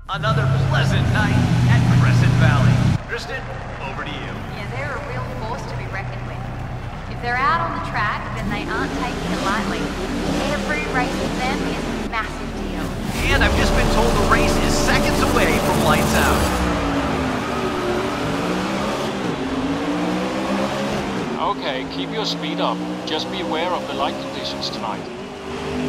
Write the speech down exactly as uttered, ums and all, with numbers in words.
Another pleasant night at Crescent Valley. Kristen, over to you. Yeah, they're a real force to be reckoned with. If they're out on the track, then they aren't taking it lightly. Every race with them is a massive deal. And I've just been told the race is seconds away from lights out. Okay, keep your speed up. Just be aware of the light conditions tonight.